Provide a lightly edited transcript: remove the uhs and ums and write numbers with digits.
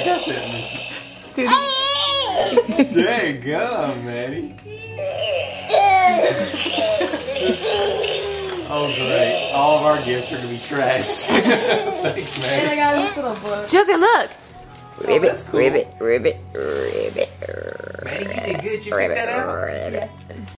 got that, Missy. Dude. There you go, Maddie. Oh, great. All of our gifts are going to be trashed. Thanks, Maddie. And I got this little book. Jugga, look. Ribbit, that's cool. ribbit, ribbit, Maddie, you did good. You picked that out? ribbit. Yeah.